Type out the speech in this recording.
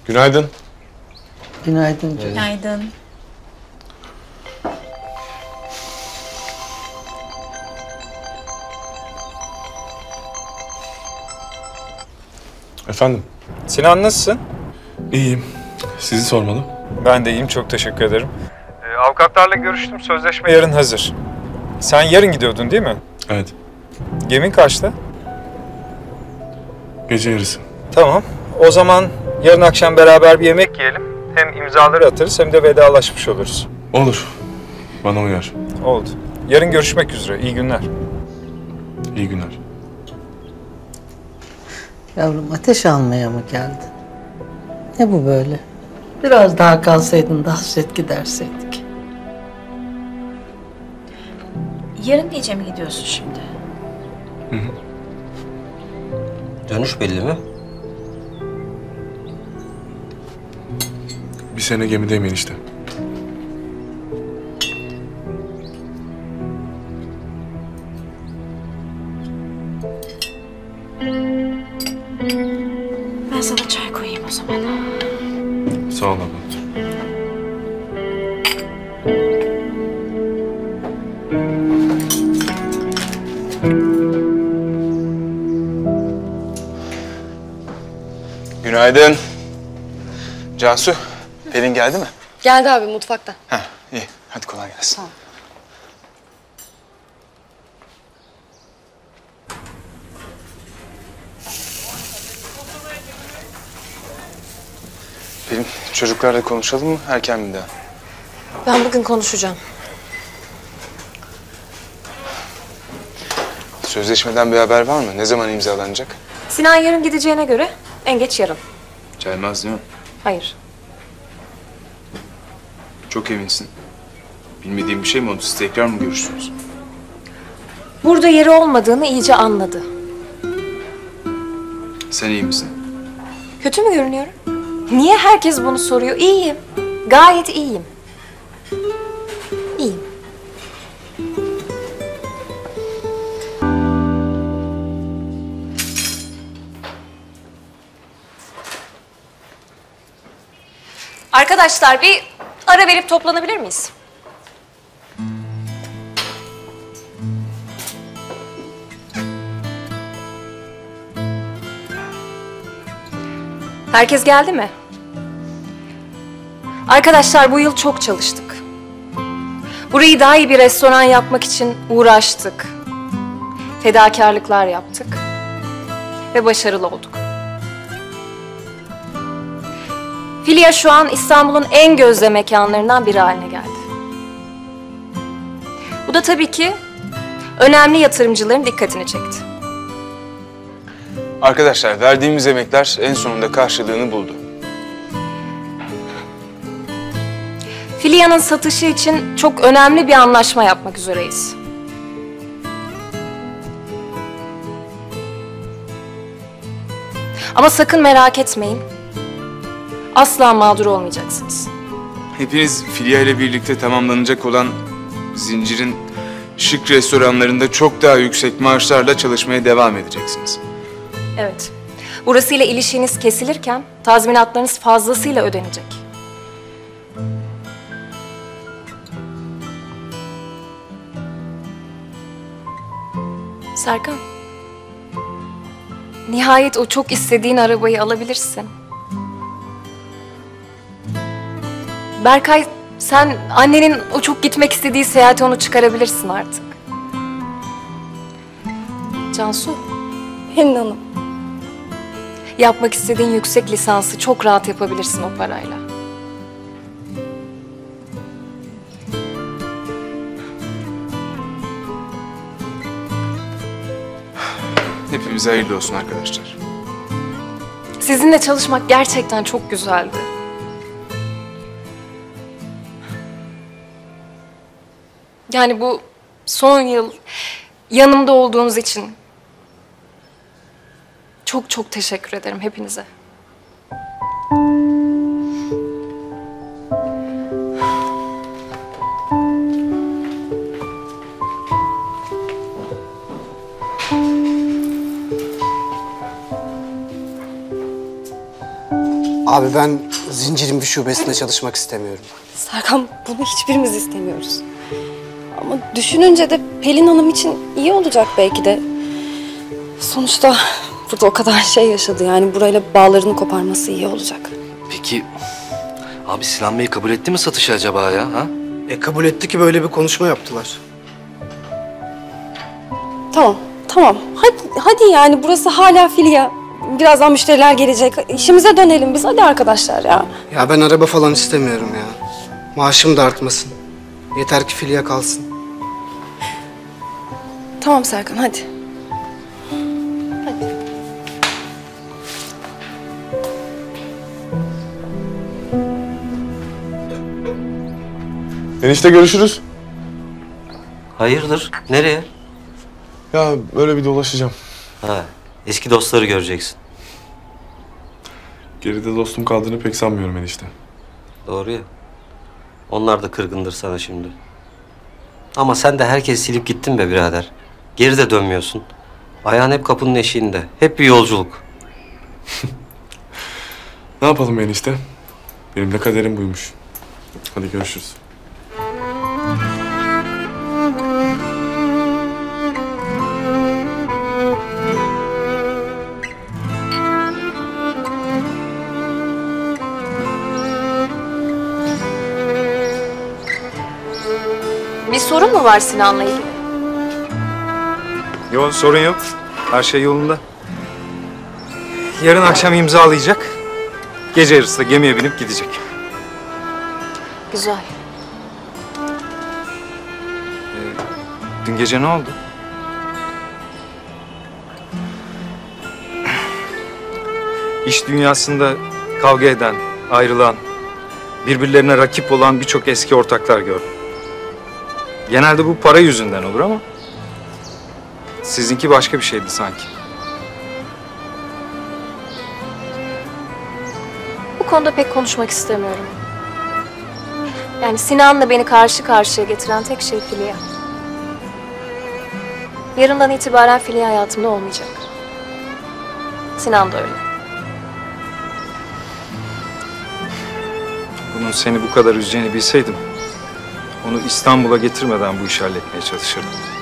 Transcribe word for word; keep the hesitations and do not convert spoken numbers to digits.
Günaydın. Günaydın canım. Günaydın. Efendim? Sinan nasılsın? İyiyim. Sizi sormalı. Ben de iyiyim, çok teşekkür ederim. Ee, avukatlarla görüştüm, sözleşme yarın hazır. Sen yarın gidiyordun değil mi? Evet. Gemin kaçta? Gece yarısı. Tamam. O zaman yarın akşam beraber bir yemek yiyelim. Hem imzaları atarız hem de vedalaşmış oluruz. Olur. Bana uyar. Oldu. Yarın görüşmek üzere. İyi günler. İyi günler. Yavrum ateş almaya mı geldin? Ne bu böyle? Biraz daha kalsaydın da hasret giderseydik. Yarın gece mi gidiyorsun şimdi? Hı hı. Dönüş belli mi? Bir sene gemideyim enişte. Ben sana çay koyayım o zaman. Sağ ol abla. Günaydın. Cansu, Pelin geldi mi? Geldi abi mutfakta. Ha, iyi. Hadi kolay gelsin. Tamam. Pelin, çocuklarla konuşalım mı? Erken mi daha? Ben bugün konuşacağım. Sözleşmeden bir haber var mı? Ne zaman imzalanacak? Sinan yarın gideceğine göre en geç yarın. Gelmez değil mi? Hayır. Çok eminsin. Bilmediğim bir şey mi oldu? Siz tekrar mı görüştünüz? Burada yeri olmadığını iyice anladı. Sen iyi misin? Kötü mü görünüyorum? Niye herkes bunu soruyor? İyiyim. Gayet iyiyim. İyiyim. Arkadaşlar bir ara verip toplanabilir miyiz? Herkes geldi mi? Arkadaşlar bu yıl çok çalıştık. Burayı daha iyi bir restoran yapmak için uğraştık. Fedakarlıklar yaptık. Ve başarılı olduk. Filia şu an İstanbul'un en gözde mekanlarından biri haline geldi. Bu da tabii ki önemli yatırımcıların dikkatini çekti. Arkadaşlar, verdiğimiz emekler en sonunda karşılığını buldu. Filia'nın satışı için çok önemli bir anlaşma yapmak üzereyiz. Ama sakın merak etmeyin. Asla mağdur olmayacaksınız. Hepiniz Filia ile birlikte tamamlanacak olan zincirin şık restoranlarında çok daha yüksek maaşlarla çalışmaya devam edeceksiniz. Evet. Burasıyla ilişkiniz kesilirken tazminatlarınız fazlasıyla ödenecek. Serkan. Nihayet o çok istediğin arabayı alabilirsin. Berkay, sen annenin o çok gitmek istediği seyahate onu çıkarabilirsin artık. Cansu. Pelin Hanım. Yapmak istediğin yüksek lisansı çok rahat yapabilirsin o parayla. Hepimize hayırlı olsun arkadaşlar. Sizinle çalışmak gerçekten çok güzeldi. Yani bu son yıl yanımda olduğunuz için çok çok teşekkür ederim hepinize. Abi ben zincirin bir şubesinde çalışmak istemiyorum. Serkan, bunu hiçbirimiz istemiyoruz. Ama düşününce de Pelin Hanım için iyi olacak belki de. Sonuçta burada o kadar şey yaşadı. Yani burayla bağlarını koparması iyi olacak. Peki abi Sinan Bey kabul etti mi satışı acaba ya? Ha? E kabul etti ki böyle bir konuşma yaptılar. Tamam, tamam. Hadi, hadi yani burası hala Filya. Birazdan müşteriler gelecek. İşimize dönelim biz. Hadi arkadaşlar ya. Ya ben araba falan istemiyorum ya. Maaşım da artmasın. Yeter ki Filya kalsın. Tamam Serkan, hadi. Hadi. Enişte görüşürüz. Hayırdır? Nereye? Ya böyle bir dolaşacağım. Ha, eski dostları göreceksin. Geride dostum kaldığını pek sanmıyorum enişte. Doğru ya. Onlar da kırgındır sana şimdi. Ama sen de herkes silip gittin be birader. Geri de dönmüyorsun. Ayağın hep kapının eşiğinde. Hep bir yolculuk. Ne yapalım enişte? Benim de kaderim buymuş. Hadi görüşürüz. Bir sorun mu var Sinan'la ilgili? Yok, sorun yok. Her şey yolunda. Yarın akşam imzalayacak. Gece yarısı da gemiye binip gidecek. Güzel. Dün gece ne oldu? İş dünyasında kavga eden, ayrılan, birbirlerine rakip olan birçok eski ortaklar gördüm. Genelde bu para yüzünden olur ama sizinki başka bir şeydi sanki. Bu konuda pek konuşmak istemiyorum. Yani Sinan'la beni karşı karşıya getiren tek şey Filya. Yarından itibaren Filya hayatımda olmayacak. Sinan da öyle. Bunun seni bu kadar üzeceğini bilseydim, onu İstanbul'a getirmeden bu işi halletmeye çalışırdım.